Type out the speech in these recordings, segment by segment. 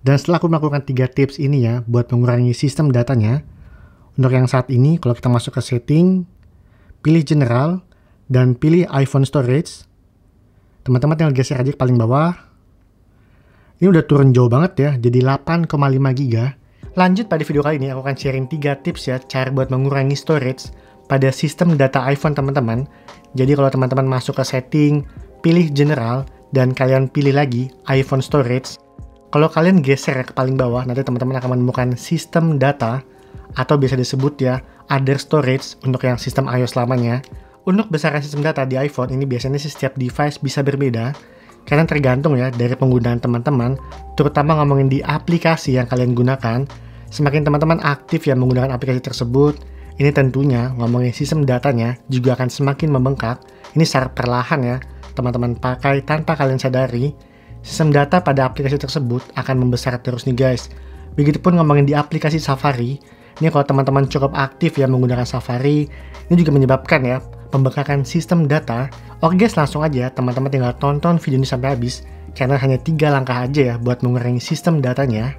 Dan setelah aku melakukan 3 tips ini ya, buat mengurangi sistem datanya, untuk yang saat ini, kalau kita masuk ke setting, pilih general, dan pilih iPhone storage, teman-teman tinggal geser aja ke paling bawah. Ini udah turun jauh banget ya, jadi 8,5 GB. Lanjut pada video kali ini, aku akan sharing 3 tips ya, cara buat mengurangi storage pada sistem data iPhone teman-teman. Jadi kalau teman-teman masuk ke setting, pilih general, dan kalian pilih lagi iPhone storage, kalau kalian geser ke paling bawah, nanti teman-teman akan menemukan sistem data, atau biasa disebut ya, other storage untuk yang sistem iOS lamanya. Untuk besaran sistem data di iPhone, ini biasanya sih setiap device bisa berbeda, karena tergantung ya dari penggunaan teman-teman, terutama ngomongin di aplikasi yang kalian gunakan. Semakin teman-teman aktif ya menggunakan aplikasi tersebut, ini tentunya ngomongin sistem datanya juga akan semakin membengkak. Ini secara perlahan ya, teman-teman pakai tanpa kalian sadari. Sistem data pada aplikasi tersebut akan membesar terus nih guys. Begitupun ngomongin di aplikasi Safari, ini kalau teman-teman cukup aktif ya menggunakan Safari, ini juga menyebabkan ya pembengkakan sistem data. Oke guys, langsung aja teman-teman tinggal tonton video ini sampai habis, karena hanya 3 langkah aja ya buat mengurangi sistem datanya.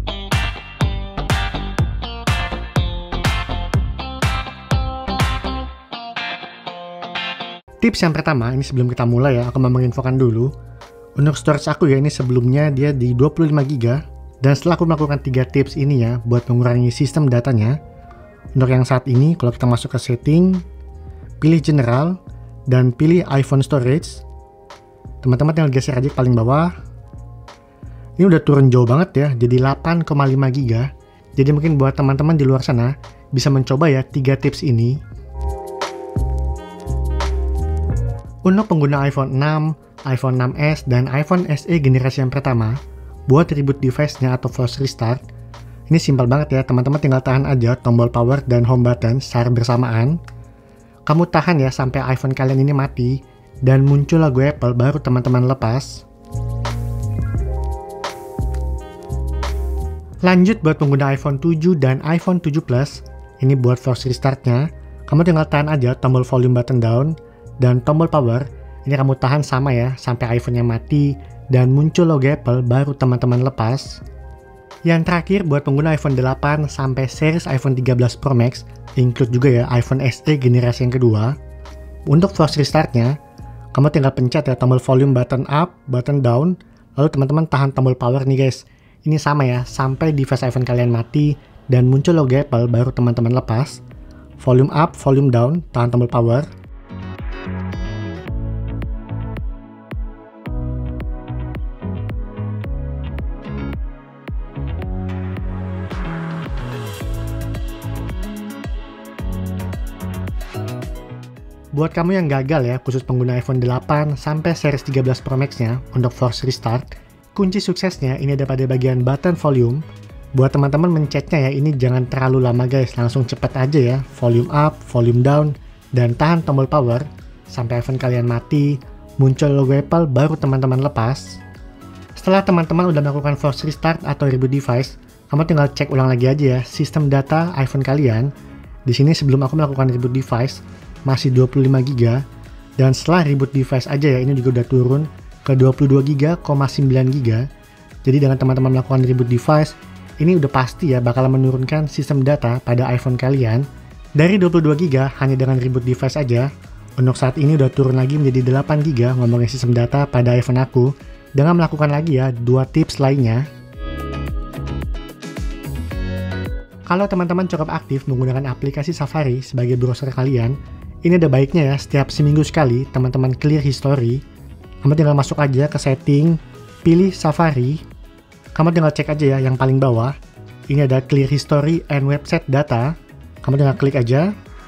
Tips yang pertama, ini sebelum kita mulai ya, aku mau menginfokan dulu. Untuk storage aku ya, ini sebelumnya dia di 25 GB. Dan setelah aku melakukan 3 tips ini ya, buat mengurangi sistem datanya. Untuk yang saat ini, kalau kita masuk ke setting, pilih general, dan pilih iPhone storage. Teman-teman tinggal geser aja ke paling bawah. Ini udah turun jauh banget ya, jadi 8,5 GB. Jadi mungkin buat teman-teman di luar sana, bisa mencoba ya 3 tips ini. Untuk pengguna iPhone 6, iPhone 6s, dan iPhone SE generasi yang pertama, buat reboot device-nya atau force restart, ini simpel banget ya, teman-teman tinggal tahan aja tombol power dan home button secara bersamaan. Kamu tahan ya sampai iPhone kalian ini mati, dan muncul logo Apple, baru teman-teman lepas. Lanjut buat pengguna iPhone 7 dan iPhone 7 Plus, ini buat force restart-nya, kamu tinggal tahan aja tombol volume button down, dan tombol power, ini kamu tahan sama ya, sampai iPhone-nya mati, dan muncul logo Apple, baru teman-teman lepas. Yang terakhir, buat pengguna iPhone 8 sampai series iPhone 13 Pro Max, include juga ya iPhone SE generasi yang kedua. Untuk force restart-nya, kamu tinggal pencet ya tombol volume button up, button down, lalu teman-teman tahan tombol power nih guys. Ini sama ya, sampai device iPhone kalian mati, dan muncul logo Apple, baru teman-teman lepas. Volume up, volume down, tahan tombol power. Buat kamu yang gagal ya, khusus pengguna iPhone 8 sampai series 13 Pro Max-nya untuk force restart, kunci suksesnya ini ada pada bagian button volume. Buat teman-teman mencetnya ya, ini jangan terlalu lama guys, langsung cepet aja ya, volume up, volume down, dan tahan tombol power sampai iPhone kalian mati, muncul logo Apple, baru teman-teman lepas. Setelah teman-teman udah melakukan force restart atau reboot device, kamu tinggal cek ulang lagi aja ya sistem data iPhone kalian. Di sini sebelum aku melakukan reboot device, masih 25 GB, dan setelah reboot device aja ya, ini juga udah turun ke 22 GB,9 GB. Jadi dengan teman-teman melakukan reboot device, ini udah pasti ya bakal menurunkan sistem data pada iPhone kalian dari 22 GB hanya dengan reboot device aja. Untuk saat ini udah turun lagi menjadi 8 GB ngomongin sistem data pada iPhone aku, dengan melakukan lagi ya 2 tips lainnya. Kalau teman-teman cukup aktif menggunakan aplikasi Safari sebagai browser kalian, ini ada baiknya ya, setiap seminggu sekali teman-teman clear history. Kamu tinggal masuk aja ke setting, pilih Safari. Kamu tinggal cek aja ya yang paling bawah. Ini ada clear history and website data. Kamu tinggal klik aja.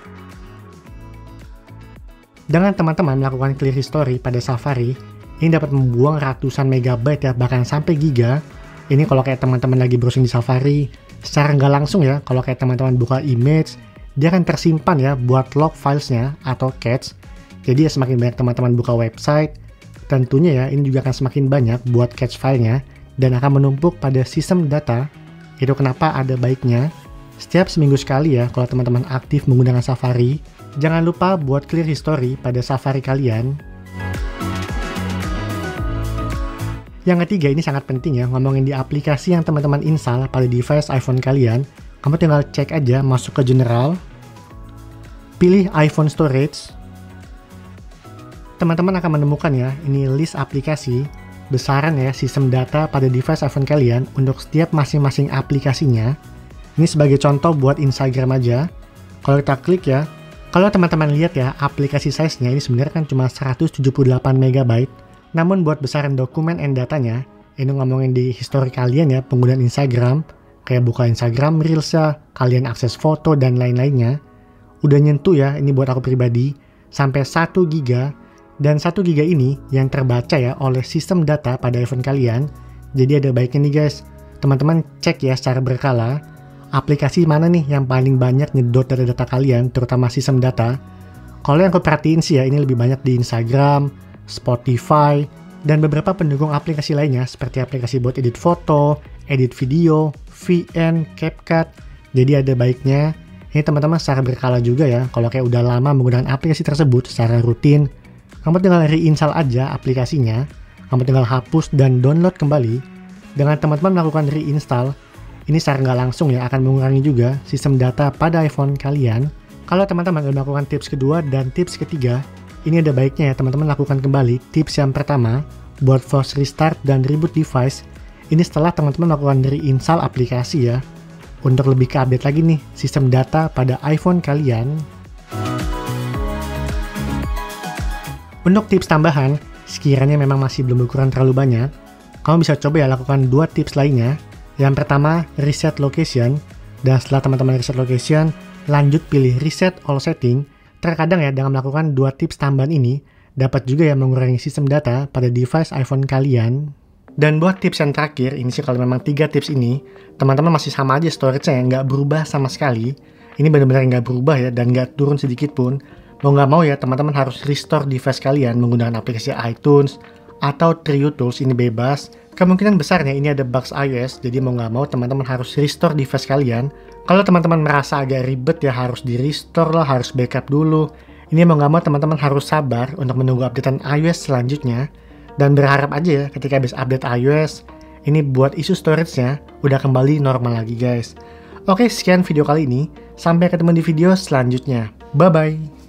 Dengan teman-teman melakukan clear history pada Safari, ini dapat membuang ratusan megabyte ya, bahkan sampai giga. Ini kalau kayak teman-teman lagi browsing di Safari, secara nggak langsung ya, kalau kayak teman-teman buka image, dia akan tersimpan ya buat log filesnya atau cache. Jadi ya semakin banyak teman-teman buka website, tentunya ya ini juga akan semakin banyak buat cache filenya dan akan menumpuk pada sistem data. Itu kenapa ada baiknya setiap seminggu sekali ya kalau teman-teman aktif menggunakan Safari, jangan lupa buat clear history pada Safari kalian. Yang ketiga, ini sangat penting ya, ngomongin di aplikasi yang teman-teman install pada device iPhone kalian. Kamu tinggal cek aja, masuk ke General, pilih iPhone Storage. Teman-teman akan menemukan ya, ini list aplikasi, besaran ya, sistem data pada device iPhone kalian untuk setiap masing-masing aplikasinya. Ini sebagai contoh buat Instagram aja. Kalau kita klik ya, kalau teman-teman lihat ya, aplikasi size-nya ini sebenarnya kan cuma 178 MB. Namun buat besaran dokumen and datanya, ini ngomongin di histori kalian ya, penggunaan Instagram, kayak buka Instagram Reels ya, kalian akses foto dan lain-lainnya, udah nyentuh ya, ini buat aku pribadi, sampai 1 GB, dan 1 GB ini yang terbaca ya oleh sistem data pada iPhone kalian. Jadi ada baiknya nih guys, teman-teman cek ya secara berkala, aplikasi mana nih yang paling banyak nyedot data-data kalian, terutama sistem data. Kalau yang aku perhatiin sih ya, ini lebih banyak di Instagram, Spotify, dan beberapa pendukung aplikasi lainnya seperti aplikasi buat edit foto, edit video, VN, CapCut. Jadi ada baiknya ini teman-teman secara berkala juga ya, kalau kayak udah lama menggunakan aplikasi tersebut secara rutin, kamu tinggal reinstall aja aplikasinya, kamu tinggal hapus dan download kembali. Dengan teman-teman melakukan reinstall, ini secara nggak langsung ya akan mengurangi juga sistem data pada iPhone kalian. Kalau teman-teman udah melakukan tips kedua dan tips ketiga, ini ada baiknya ya teman-teman lakukan kembali tips yang pertama buat force restart dan reboot device. Ini setelah teman-teman melakukan reinstall aplikasi ya, untuk lebih ke update lagi nih sistem data pada iPhone kalian. Untuk tips tambahan, sekiranya memang masih belum berkurang terlalu banyak, kamu bisa coba ya lakukan 2 tips lainnya. Yang pertama, reset location, dan setelah teman-teman reset location, lanjut pilih reset all setting. Terkadang ya dengan melakukan 2 tips tambahan ini dapat juga ya mengurangi sistem data pada device iPhone kalian. Dan buat tips yang terakhir, ini sih kalau memang 3 tips ini teman-teman masih sama aja storage-nya ya, nggak berubah sama sekali. Ini benar-benar nggak berubah ya dan nggak turun sedikit pun. Mau nggak mau ya teman-teman harus restore device kalian menggunakan aplikasi iTunes atau Trio Tools, ini bebas. Kemungkinan besarnya ini ada bugs iOS, jadi mau nggak mau teman-teman harus restore device kalian. Kalau teman-teman merasa agak ribet ya harus di restore lah, harus backup dulu. Ini mau nggak mau teman-teman harus sabar untuk menunggu updatean iOS selanjutnya. Dan berharap aja ya ketika habis update iOS, ini buat isu storage-nya udah kembali normal lagi guys. Oke, sekian video kali ini. Sampai ketemu di video selanjutnya. Bye-bye.